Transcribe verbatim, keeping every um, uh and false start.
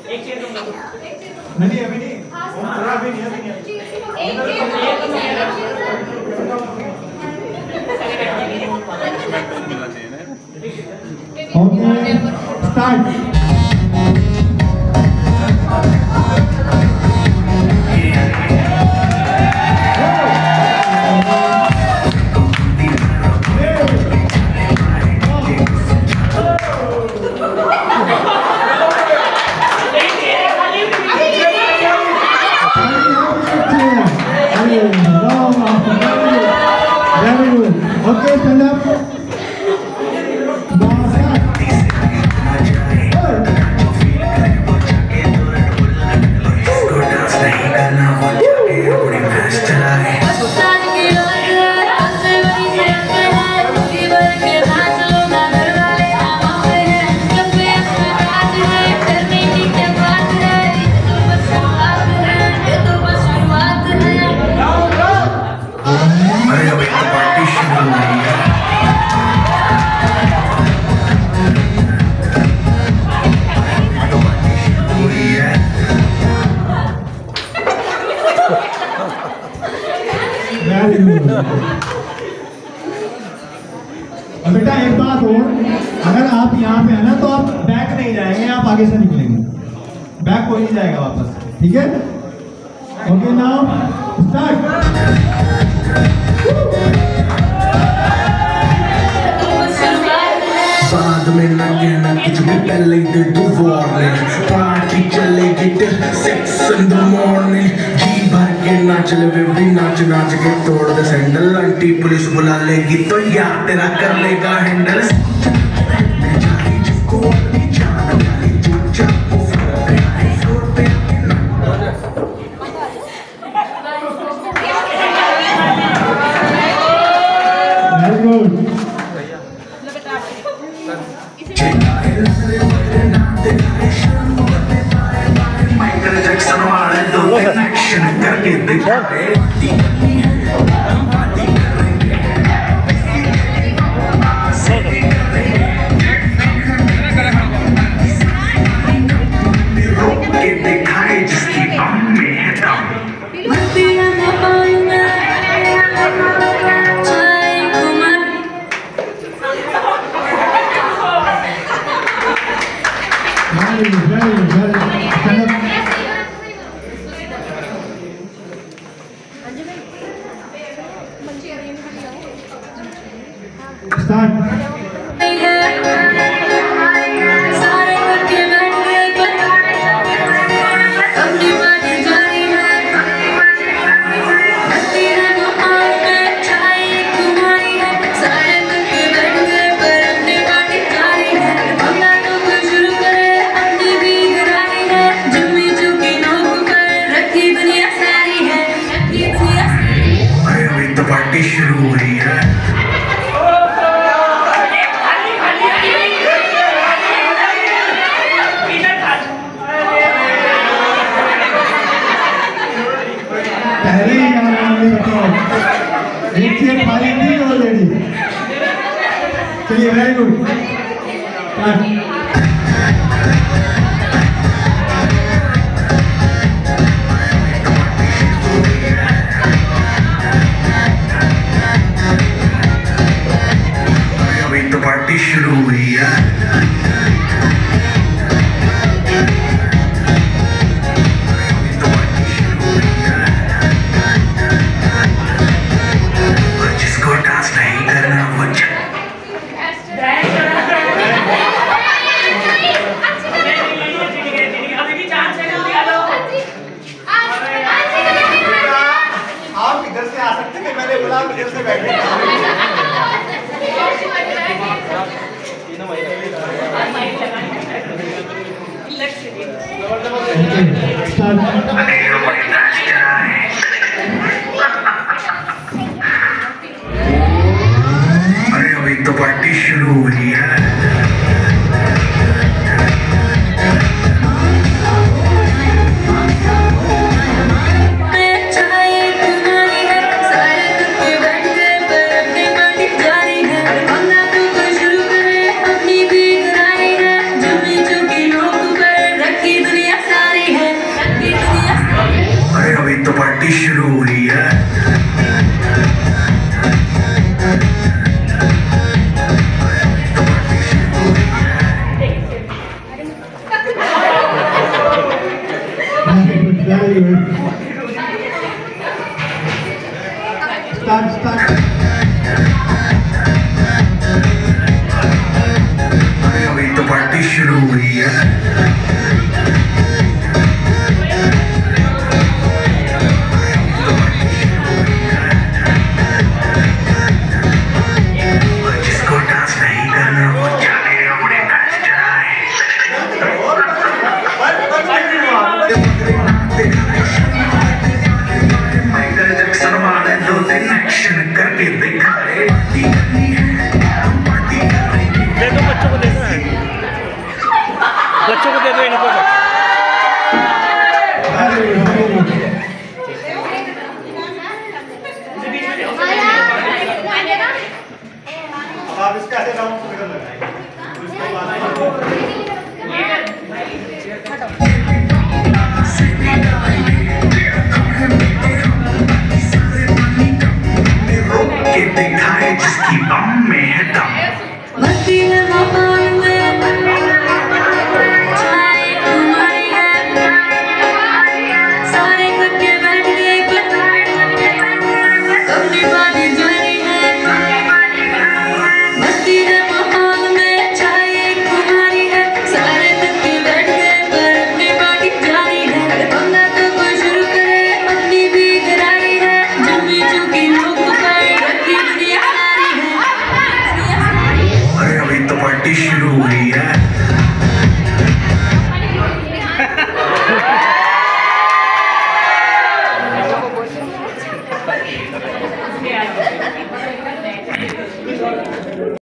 नहीं अभी नहीं, थोड़ा अभी नहीं, अभी नहीं। Okay, start. Okay, stand up. और बेटा एक बात और, अगर आप यहाँ पे है ना तो आप बैक नहीं जाएंगे, आप आगे से निकलेंगे, बैक कोई नहीं जाएगा वापस, ठीक है? Okay, now start. बाद में लगे ना कुछ भी, पहले दे दो वार्निंग, पार्टी चलेगी till six in the morning, जी भर के नाच ले बेबी, नाच नाच के तोड़ दे सैंडल, आंटी पुलिस बुला लेगी तो यार तेरा कर लेगा हैंडल। माइकल जैक्सन वाले दो एक्शन करके दिखा दे। रोक के दिखाए जिसकी आँख में है दम। Very, very, very. Stand up. Start. Party शुरू हो रही है। पहले ही गाना बताओ, एक चीज खाली नहीं ऑलरेडी। चलिए, वेरी गुड। पार्टी शुरू हुई है। जिसको डांस नहीं करना वो आप इधर से आ सकते हैं, मैंने बोला आप इधर से बैठे। अरे अभी तो पार्टी शुरू हो रही है। दुनिया स्टार्ट स्टार्ट अभी तो पार्टी शुरू हुई है। जिसको डांस नहीं करना वो जाके अपने डांस चलाए। माइकल जैक्सन वाले दो दिन एक्शन करके दिखाए। दे दो बच्चों को, दे दो बच्चों को, दे दो इनको।